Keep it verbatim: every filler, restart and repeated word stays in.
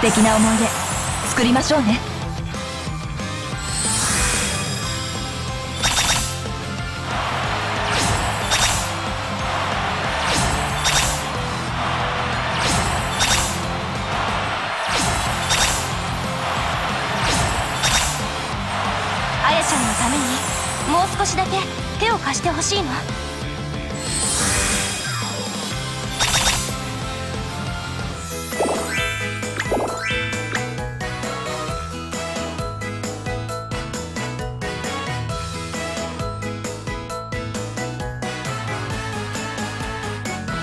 素敵な思い出作りましょうね。あやちゃんのためにもう少しだけ手を貸してほしいの。